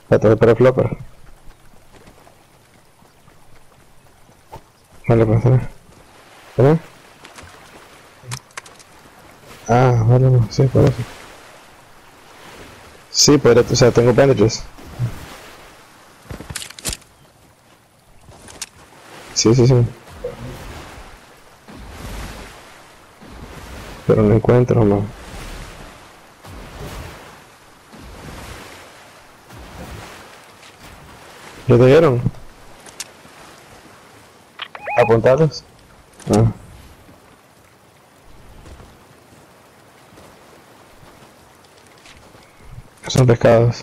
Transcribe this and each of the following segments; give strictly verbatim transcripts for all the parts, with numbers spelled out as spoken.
Espérate, para el flopper. Vale, pues, ¿eh? ¿Eh? Ah, vale, no, sí, por eso. Sí, pero, o sea, tengo bandages. Sí, sí, sí. Pero no encuentro, no. ¿Ya te dieron? ¿Apuntados? Ah. Son pescados.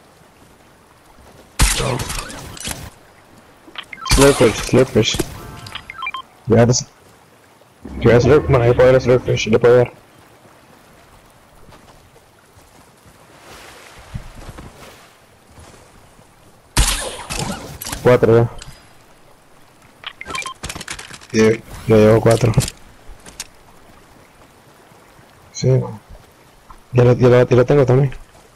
Slurpfish, slurpfish. Ya, es- ya slurp, bueno, ahí puedo ver slurpfish, le puedo ver. Cuatro ya. Ya, ya llevo cuatro. Sí. Ya lo, ya lo, ya lo tengo también.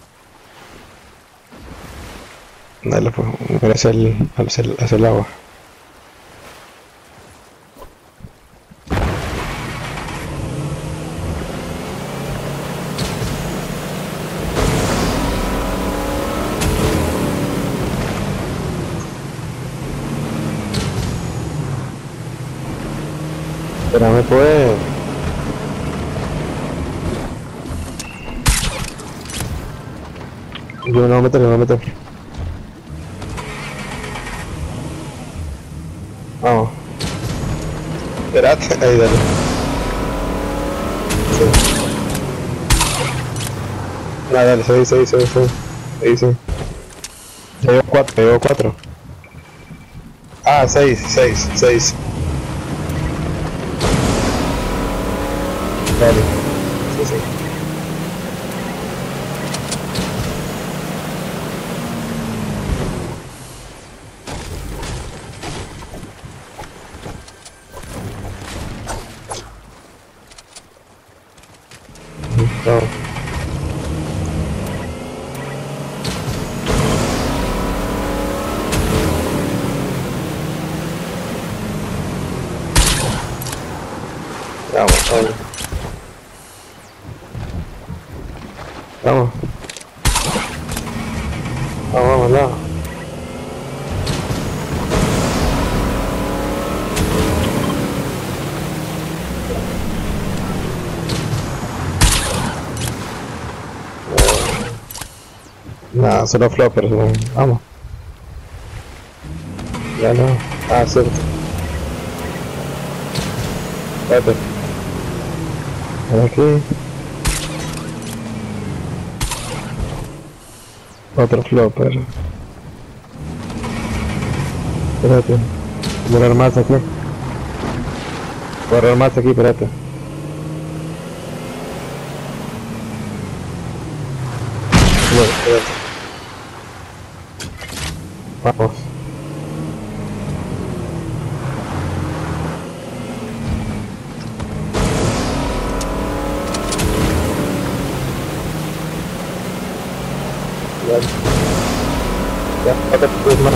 Dale, pues, voy a hacer el, hacer, hacer el agua. Espérame, pues. Yo no voy a meter, no voy a meter. Vamos. Espérate, ahí dale. Sí. Nada, dale, seis, seis, seis, seis. Ahí sí. Ya llevo cuatro, ya llevo cuatro. Ah, seis, seis, seis. Dale. Sí, sí. Vamos. Vamos, vamos. Vamos. Vamos, vamos, no. Nada, solo floppers, no. Vamos. Ya no. Ah, cierto. Espérate. Ven aquí. Otro flopper. Espérate. Voy a armar más aquí. Voy a armar más aquí, espérate. Bueno, espérate. Vamos. Ya. Ya, otra vez más.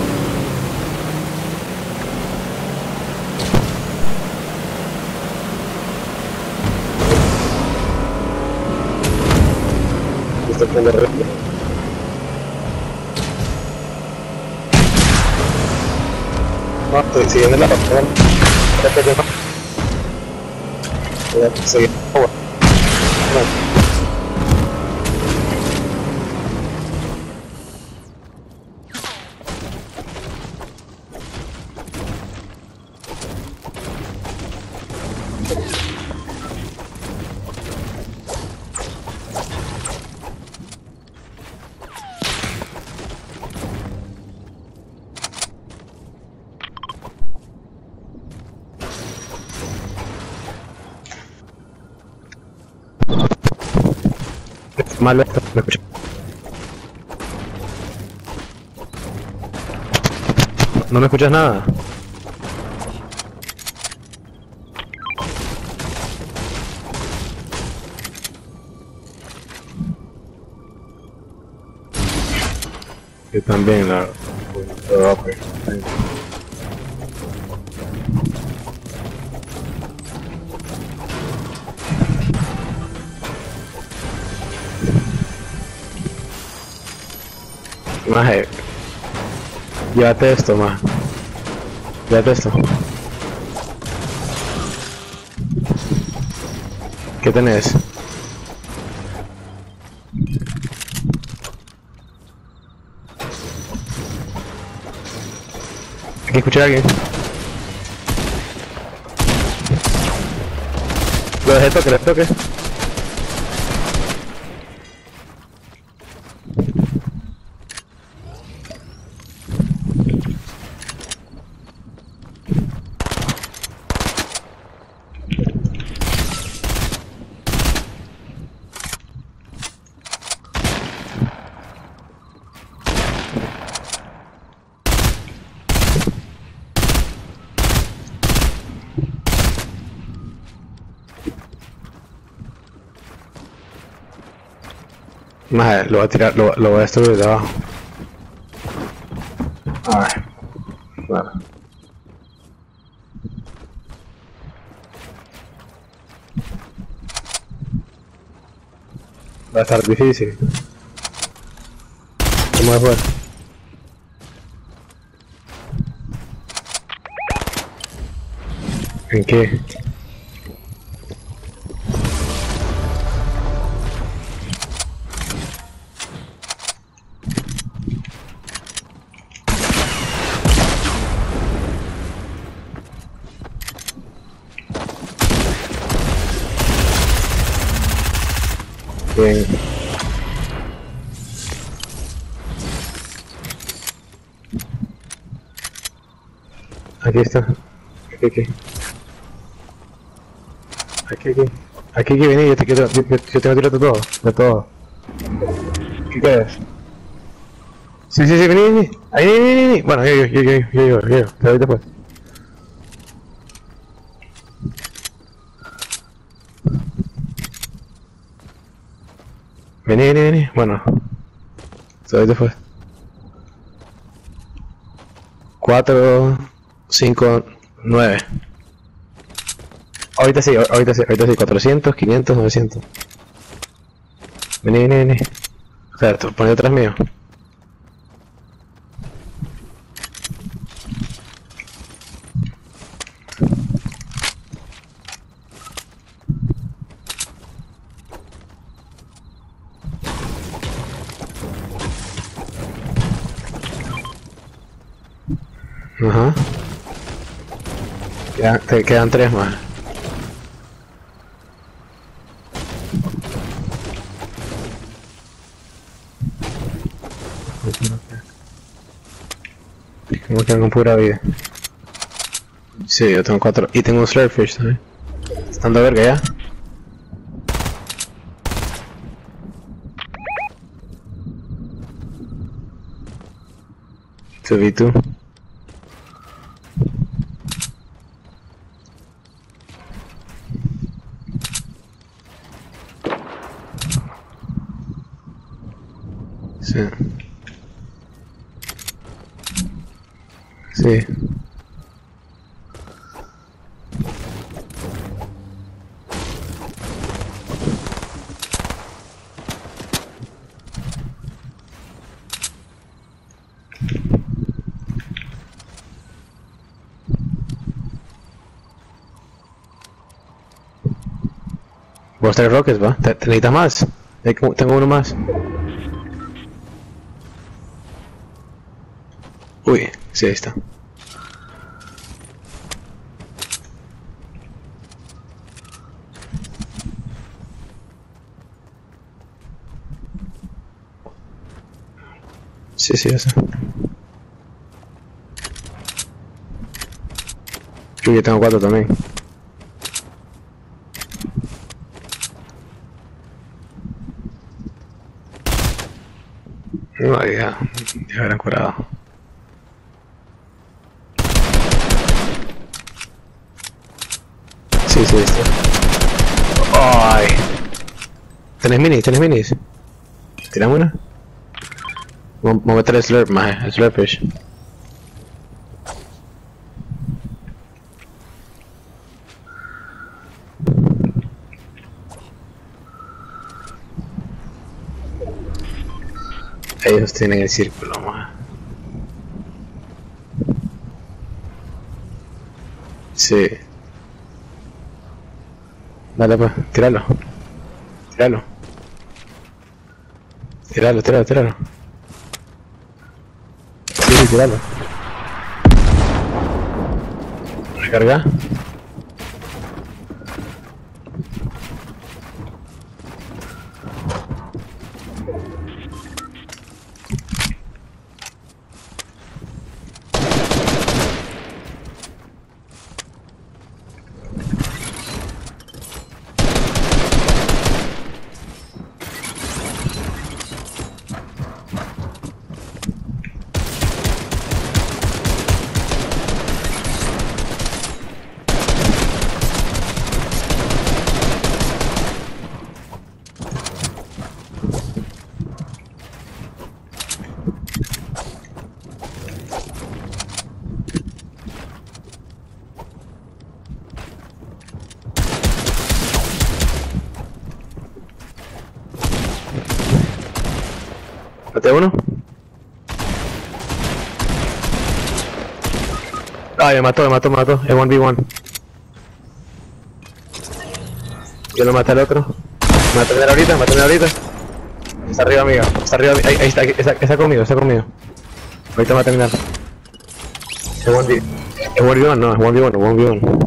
Esto es de repente. No, estoy siguiendo la patrón. Espérate, no. Voy a seguir. Agua. No. Malo esto, me escucho. ¿No me escuchas nada? Yo también la... lo hago, pues. Maje, llévate esto, más. Llévate esto. ¿Qué tenés? Hay que escuchar a alguien. Lo dejé toque, le toque. Maje, lo voy a tirar, lo, lo voy a destruir de abajo. A ver. Bueno. Va a estar difícil. ¿Cómo fue? ¿En qué? Bien. Aquí está. Aquí, aquí. Aquí, aquí. Aquí, aquí, vení, yo te quiero, yo, yo, yo te voy a tirar de todo, de todo. ¿Qué quieres? Sí, sí, sí, vení, vení. Ahí, vení, vení, vení. Bueno, yo, yo, yo, yo, yo, yo, yo, te doy después. Vení, vení, vení. Bueno. Te doy después. Cuatro, cinco, nueve. Ahorita sí, ahorita sí, ahorita sí. Cuatrocientos, quinientos, novecientos. Vení, vení, vení. O sea, tú pones detrás mío. Ajá. Quedan, te quedan tres más. Como quedan con pura vida. Sí, yo tengo cuatro. Y tengo un Slurfish también. Estando a verga ya. two v two. Sí. Sí. Vos tres rockets, va. ¿Te, te necesitas más? Tengo uno más. Uy, sí, ahí está. Sí, sí, eso. Uy, yo tengo cuatro también. No, ya, ya habrán curado. Sí, sí, está. Ay. ¿Tenés minis? ¿Tenés minis? ¿Tiramos una? Vamos a meter el slurp, maje, el slurpish. Ellos tienen el círculo, maje. Sí. Dale pues, tíralo. Tíralo. Tíralo, tíralo, tíralo. Sí, sí, tíralo. Recarga. ¿Mate uno? Ay, me mató, me mató, me mató. Es uno v uno. Yo lo maté al otro. Me va a tener ahorita, me va a tener ahorita. Está arriba, amiga. Está arriba. Ahí, ahí está, está, está conmigo, está conmigo. Ahorita me va a terminar. Es uno v uno, no, es uno v uno, uno v uno.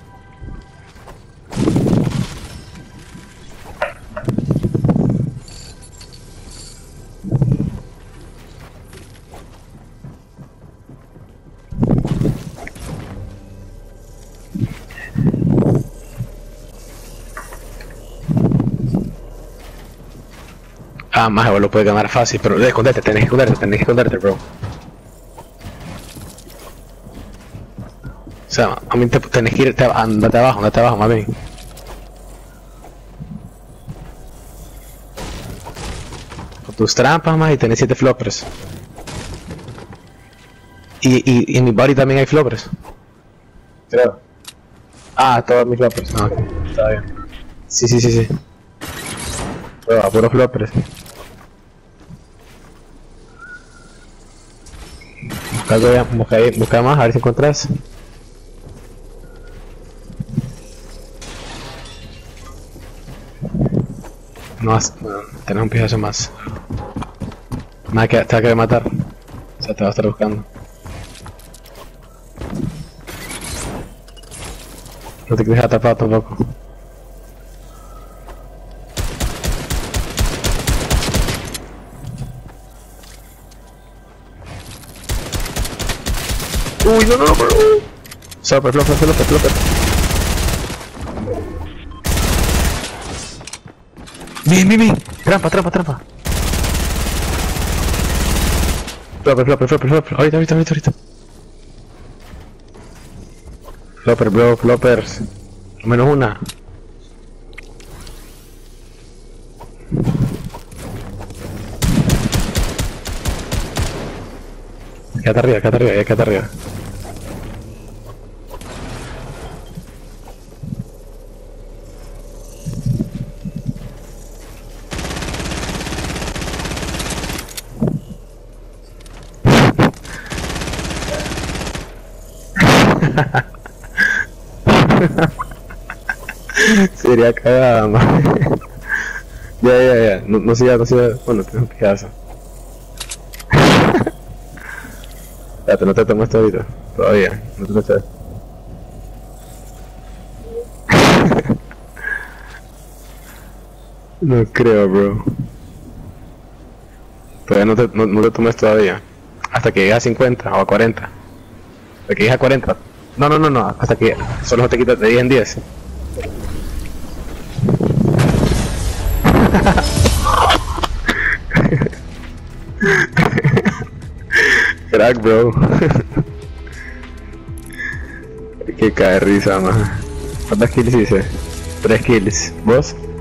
Ah, más vos lo puedes ganar fácil, pero de esconderte, tenés que esconderte, tenés que esconderte, bro. O sea, a mí te, tenés que irte, andate abajo, andate abajo, más bien. Con tus trampas, más, y tenés siete floppers. Y, y, y en mi body también hay floppers. Creo. Ah, todos mis floppers. Ah, ok, está bien. Sí, sí, sí, sí. Pero a puros floppers. Busca, busca, busca más, a ver si encontrás. No, has, no tenés un pijazo más. Más que te va a querer matar. O sea, te va a estar buscando. No te quedes atrapado tampoco. Uy, no, no, no, no. Flopper, flopper, flopper, flopper. Bien, bien, bien. Trampa, trampa, trampa. Flopper, flopper, flopper, flopper. Ahorita, ahorita, ahorita, ahorita. Flopper, bro, floppers. Al menos una. Quédate arriba, quédate arriba, ya quédate arriba. Sería cagada, man. Ya, ya, ya. No, no sigas, no sigas. Bueno, tengo un pijazo. Espérate, no te tomo esto ahorita. Todavía. No te lo sabes. No creo, bro. Todavía no te, no, no te tomes todavía. Hasta que llegues a cincuenta o a cuarenta. Hasta que llegues a cuarenta. No, no, no, no. Hasta que solo te quitas de diez en diez. Crack, bro. Qué cae de risa, man. ¿Cuántas kills hice? Tres kills. ¿Vos?